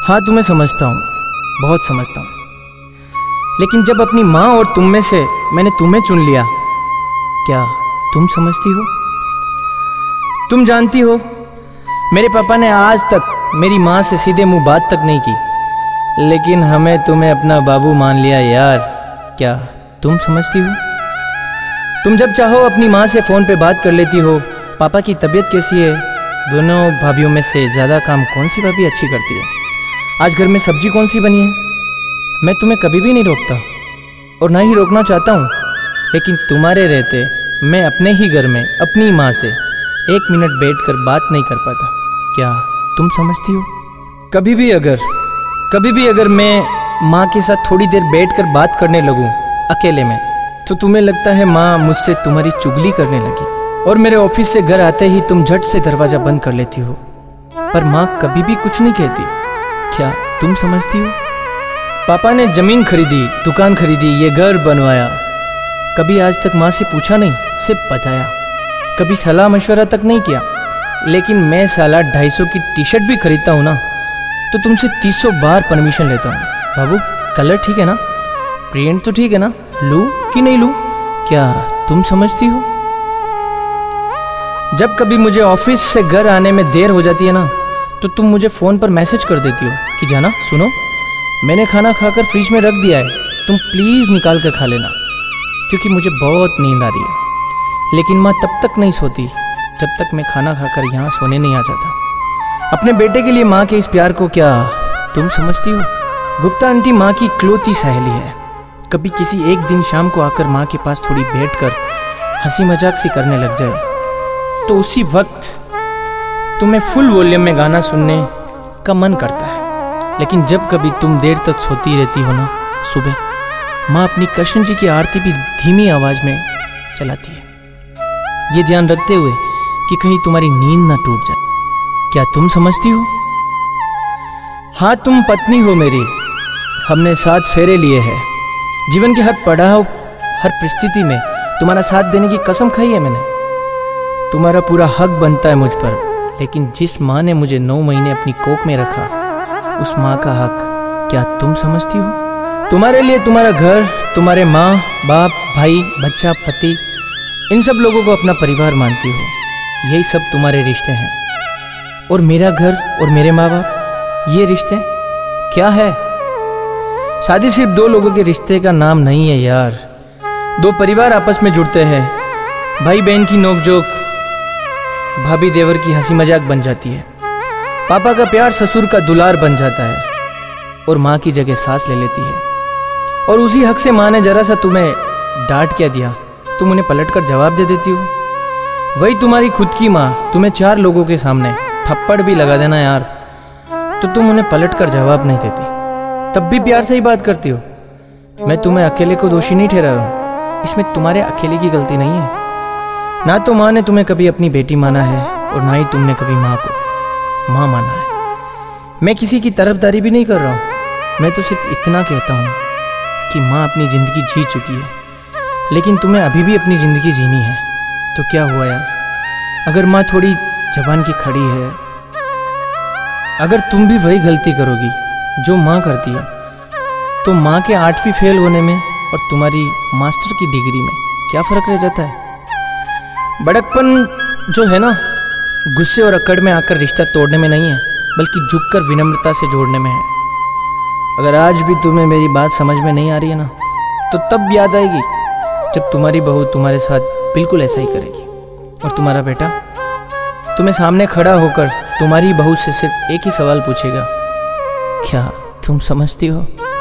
हाँ तुम्हें समझता हूँ, बहुत समझता हूँ। लेकिन जब अपनी माँ और तुम में से मैंने तुम्हें चुन लिया, क्या तुम समझती हो? तुम जानती हो मेरे पापा ने आज तक मेरी माँ से सीधे मुंह बात तक नहीं की, लेकिन हमें तुम्हें अपना बाबू मान लिया यार। क्या तुम समझती हो? तुम जब चाहो अपनी माँ से फ़ोन पे बात कर लेती हो, पापा की तबीयत कैसी है, दोनों भाभीयों में से ज़्यादा काम कौन सी भाभी अच्छी करती है, आज घर में सब्जी कौन सी बनी है, मैं तुम्हें कभी भी नहीं रोकता और ना ही रोकना चाहता हूँ। लेकिन तुम्हारे रहते मैं अपने ही घर में अपनी माँ से 1 मिनट बैठकर बात नहीं कर पाता। क्या तुम समझती हो? कभी भी अगर मैं माँ के साथ थोड़ी देर बैठकर बात करने लगूं अकेले में, तो तुम्हें लगता है माँ मुझसे तुम्हारी चुगली करने लगी, और मेरे ऑफिस से घर आते ही तुम झट से दरवाज़ा बंद कर लेती हो, पर माँ कभी भी कुछ नहीं कहती। क्या तुम समझती हो? पापा ने ज़मीन खरीदी, दुकान खरीदी, ये घर बनवाया, कभी आज तक माँ से पूछा नहीं, सिर्फ बताया, कभी सलाह मशवरा तक नहीं किया। लेकिन मैं साला 250 की टी शर्ट भी खरीदता हूँ ना, तो तुमसे 300 बार परमिशन लेता हूँ, बाबू कलर ठीक है ना, प्रिंट तो ठीक है ना, लूँ कि नहीं लूँ? क्या तुम समझती हो? जब कभी मुझे ऑफिस से घर आने में देर हो जाती है ना, तो तुम मुझे फ़ोन पर मैसेज कर देती हो कि जाना सुनो, मैंने खाना खाकर फ्रिज में रख दिया है, तुम प्लीज़ निकाल कर खा लेना, क्योंकि मुझे बहुत नींद आ रही है। लेकिन माँ तब तक नहीं सोती जब तक मैं खाना खाकर यहाँ सोने नहीं आ जाता। अपने बेटे के लिए माँ के इस प्यार को क्या तुम समझती हो? गुप्ता आंटी माँ की इकलौती सहेली है। कभी किसी एक दिन शाम को आकर माँ के पास थोड़ी बैठकर हंसी मजाक सी करने लग जाए, तो उसी वक्त तुम्हें फुल वॉल्यूम में गाना सुनने का मन करता है। लेकिन जब कभी तुम देर तक सोती रहती हो ना, सुबह माँ अपनी कृष्ण जी की आरती भी धीमी आवाज में चलाती है, ये ध्यान रखते हुए कि कहीं तुम्हारी नींद ना टूट जाए। क्या तुम समझती हो? हाँ तुम पत्नी हो मेरी, हमने 7 फेरे लिए हैं, जीवन के हर पड़ाव हर परिस्थिति में तुम्हारा साथ देने की कसम खाई है मैंने। तुम्हारा पूरा हक बनता है मुझ पर, लेकिन जिस माँ ने मुझे 9 महीने अपनी कोख में रखा, उस माँ का हक क्या तुम समझती हो? तुम्हारे लिए तुम्हारा घर, तुम्हारे माँ बाप भाई बच्चा पति, इन सब लोगों को अपना परिवार मानती हो, यही सब तुम्हारे रिश्ते हैं। और मेरा घर और मेरे माँ बाप, ये रिश्ते क्या है? शादी सिर्फ 2 लोगों के रिश्ते का नाम नहीं है यार। 2 परिवार आपस में जुड़ते हैं, भाई बहन की नोकझोंक भाभी देवर की हंसी मजाक बन जाती है, पापा का प्यार ससुर का दुलार बन जाता है, और माँ की जगह सांस ले लेती है। और उसी हक से माँ ने जरा सा तुम्हें डांट क्या दिया, तुम उन्हें पलटकर जवाब दे देती हो। वही तुम्हारी खुद की माँ तुम्हें 4 लोगों के सामने थप्पड़ भी लगा देना यार, तो तुम उन्हें पलटकर जवाब नहीं देती, तब भी प्यार से ही बात करती हो। मैं तुम्हें अकेले को दोषी नहीं ठहरा रहा हूँ, इसमें तुम्हारे अकेले की गलती नहीं है। ना तो माँ ने तुम्हें कभी अपनी बेटी माना है, और ना ही तुमने कभी माँ को माँ माना है। मैं किसी की तरफदारी भी नहीं कर रहा हूँ, मैं तो सिर्फ इतना कहता हूँ कि माँ अपनी ज़िंदगी जी चुकी है, लेकिन तुम्हें अभी भी अपनी ज़िंदगी जीनी है। तो क्या हुआ यार, अगर माँ थोड़ी जबान की खड़ी है, अगर तुम भी वही गलती करोगी जो माँ करती है, तो माँ के 8वीं फेल होने में और तुम्हारी मास्टर की डिग्री में क्या फ़र्क रह जाता है? बड़कपन जो है ना, गुस्से और अकड़ में आकर रिश्ता तोड़ने में नहीं है, बल्कि झुककर विनम्रता से जोड़ने में है। अगर आज भी तुम्हें मेरी बात समझ में नहीं आ रही है ना, तो तब याद आएगी जब तुम्हारी बहू तुम्हारे साथ बिल्कुल ऐसा ही करेगी, और तुम्हारा बेटा तुम्हें सामने खड़ा होकर तुम्हारी बहू से सिर्फ एक ही सवाल पूछेगा, क्या तुम समझती हो?